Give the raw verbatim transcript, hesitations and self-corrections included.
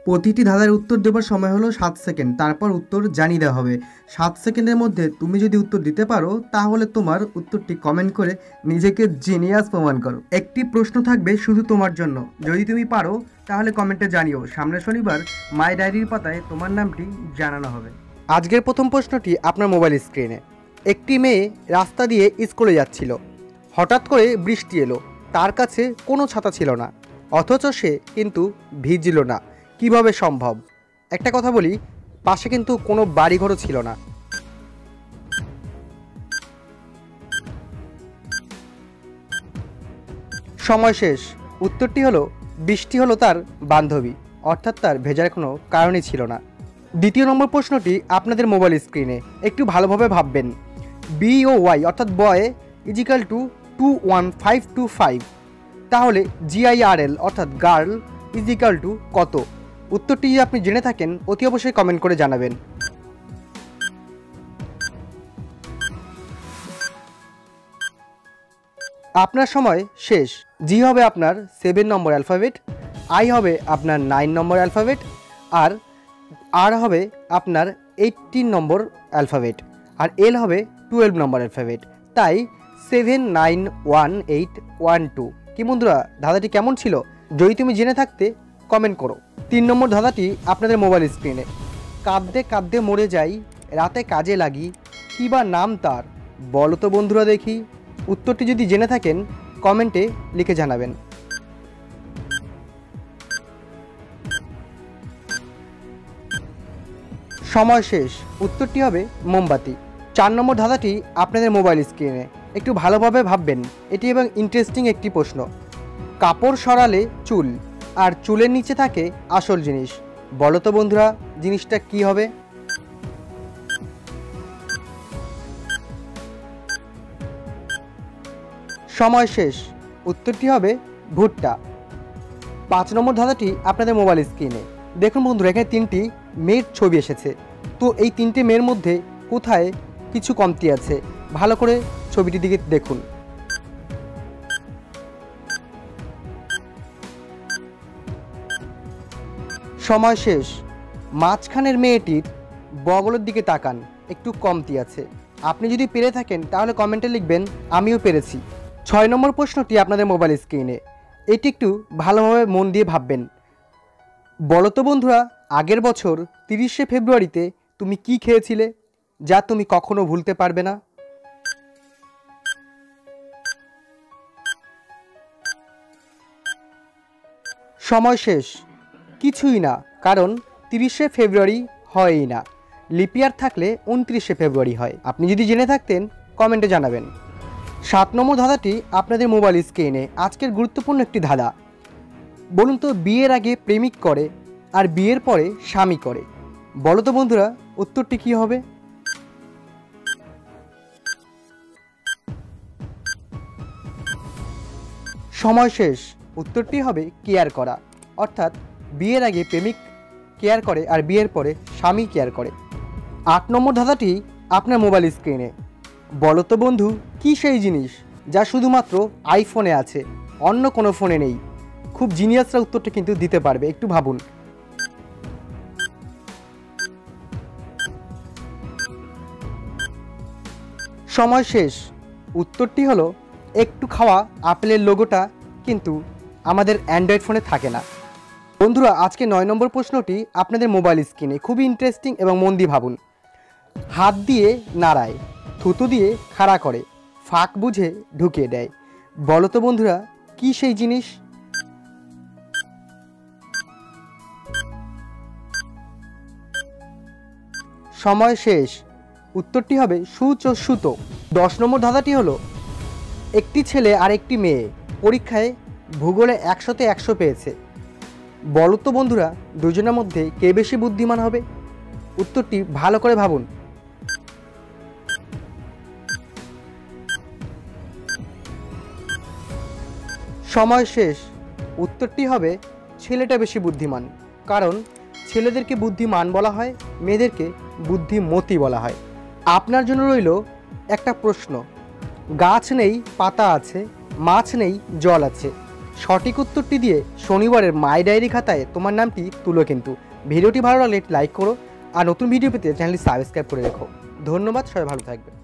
প্রতিটি ধাঁধার উত্তর দেবার সময় হলো সাত সেকেন্ড। তারপর উত্তর জানিয়ে দেওয়া হবে। সাত সেকেন্ডের মধ্যে তুমি যদি উত্তর দিতে পারো তাহলে তোমার উত্তরটি কমেন্ট করে নিজেকে জিনিয়াস প্রমাণ করো। একটি প্রশ্ন থাকবে শুধু তোমার জন্য, যদি তুমি পারো তাহলে কমেন্টে জানিও। সামনের শনিবার মাই ডায়েরির পাতায় তোমার নামটি জানানো হবে। আজকের প্রথম প্রশ্নটি আপনার মোবাইল স্ক্রিনে। একটি মেয়ে রাস্তা দিয়ে স্কুলে যাচ্ছিল। হঠাৎ করে বৃষ্টি এলো, তার কাছে কোনো ছাতা ছিল না, অথচ সে কিন্তু ভিজল না। কিভাবে সম্ভব? একটা কথা বলি, পাশে কিন্তু কোনো বাড়িঘরও ছিল না। সময় শেষ। উত্তরটি হলো বৃষ্টি হলো তার বান্ধবী, অর্থাৎ তার ভেজার কোনো কারণই ছিল না। দ্বিতীয় নম্বর প্রশ্নটি আপনাদের মোবাইল স্ক্রিনে। একটু ভালোভাবে ভাববেন। বি ও ওয়াই অর্থাৎ boy is equal to two one five two five, তাহলে জিআইআরএল অর্থাৎ গার্ল ইজিক্যাল টু কত? উত্তরটি যদি আপনি জেনে থাকেন অতি অবশ্যই কমেন্ট করে জানাবেন। আপনার সময় শেষ। জি হবে আপনার সেভেন নম্বর অ্যালফাবেট, আই হবে আপনার নাইন নম্বর অ্যালফাবেট, আর আর হবে আপনার এইটিন নম্বর অ্যালফাবেট, আর এল হবে টুয়েলভ নম্বর অ্যালফাবেট। তাই seven nine one eight one two. কি বন্ধুরা, ধাঁধাটি কেমন ছিল? যদি তুমি জেনে থাকতে কমেন্ট করো। তিন নম্বর ধাঁধাটি আপনাদের মোবাইল স্ক্রিনে। কাঁদতে কাঁদতে মরে যাই, রাতে কাজে লাগি, কী বা নাম তার? বলো তো বন্ধুরা দেখি। উত্তরটি যদি জেনে থাকেন কমেন্টে লিখে জানাবেন। সময় শেষ। উত্তরটি হবে মোমবাতি। চার নম্বর ধাঁধাটি আপনাদের মোবাইল স্ক্রিনে। একটু ভালোভাবে ভাববেন, এটি এবং ইন্টারেস্টিং একটি প্রশ্ন। কাপড় সরালে চুল, আর চুলের নিচে থাকে আসল জিনিস। বলো তো বন্ধুরা জিনিসটা কি হবে? সময় শেষ। উত্তরটি হবে ভুট্টা। পাঁচ নম্বর ধাঁধাটি আপনাদের মোবাইল স্ক্রিনে। দেখুন বন্ধুরা, এখানে তিনটি মেয়ের ছবি এসেছে। তো এই তিনটে মেয়ের মধ্যে কোথায় কিছু কমতি আছে? ভালো করে ছবিটির দিকে দেখুন। সময় শেষ। মাঝখানের মেয়েটির বগলের দিকে তাকান, একটু কমতি আছে। আপনি যদি পেরে থাকেন তাহলে কমেন্টে লিখবেন আমিও পেরেছি। ছয় নম্বর প্রশ্নটি আপনাদের মোবাইল স্ক্রিনে। এটি একটু ভালোভাবে মন দিয়ে ভাববেন। বলো তো বন্ধুরা, আগের বছর তিরিশে ফেব্রুয়ারিতে তুমি কি খেয়েছিলে যা তুমি কখনো ভুলতে পারবে না? সময় শেষ। কিছুই না, কারণ তিরিশে ফেব্রুয়ারি হয়ই না। লিপিয়ার থাকলে উনত্রিশে ফেব্রুয়ারি হয়। আপনি যদি জেনে থাকতেন কমেন্টে জানাবেন। সাত নম্বর ধাঁধাটি আপনাদের মোবাইল স্ক্রিনে। আজকের গুরুত্বপূর্ণ একটি ধাঁধা। বলুন তো, বিয়ের আগে প্রেমিক করে আর বিয়ের পরে স্বামী করে। বলো তো বন্ধুরা উত্তরটি কি হবে? সময় শেষ। উত্তরটি হবে কেয়ার করা, অর্থাৎ বিয়ের আগে প্রেমিক কেয়ার করে আর বিয়ের পরে স্বামী কেয়ার করে। আট নম্বর ধাঁধাটি আপনার মোবাইল স্ক্রিনে। বলো তো বন্ধু, কি সেই জিনিস যা শুধুমাত্র আইফোনে আছে, অন্য কোনো ফোনে নেই? খুব জিনিয়াসরা উত্তরটা কিন্তু দিতে পারবে, একটু ভাবুন। সময় শেষ। উত্তরটি হলো একটু খাওয়া আপেলের লোগোটা কিন্তু আমাদের অ্যান্ড্রয়েড ফোনে থাকে না। বন্ধুরা, আজকে নয় নম্বর প্রশ্নটি আপনাদের মোবাইল স্ক্রিনে। খুবই ইন্টারেস্টিং এবং মন দিয়ে ভাবুন। হাত দিয়ে নাড়ায়, থুতু দিয়ে খাড়া করে, ফাঁক বুঝে ঢুকিয়ে দেয়। বলো তো বন্ধুরা কি সেই জিনিস? সময় শেষ। উত্তরটি হবে সূচ ও সুতো। দশ নম্বর ধাঁধাটি হলো, একটি ছেলে আর একটি মেয়ে পরীক্ষায় ভূগোলে একশোতে একশো পেয়েছে। বলো তো বন্ধুরা দুজনের মধ্যে কে বেশি বুদ্ধিমান হবে? উত্তরটি ভালো করে ভাবুন। সময় শেষ। উত্তরটি হবে ছেলেটা বেশি বুদ্ধিমান, কারণ ছেলেদেরকে বুদ্ধিমান বলা হয়, মেয়েদেরকে বুদ্ধিমতী বলা হয়। আপনার জন্য রইল একটা প্রশ্ন। গাছ নেই পাতা আছে, মাছ নেই জল আছে, সঠিক উত্তরটি দিয়ে শনিবারের মাই ডায়েরি খাতায় তোমার নামটি তুলো। কিন্তু ভিডিওটি ভালো লাগলে লাইক করো আর নতুন ভিডিও পেতে চ্যানেলটি সাবস্ক্রাইব করে রেখো। ধন্যবাদ, সবাই ভালো থাকবে।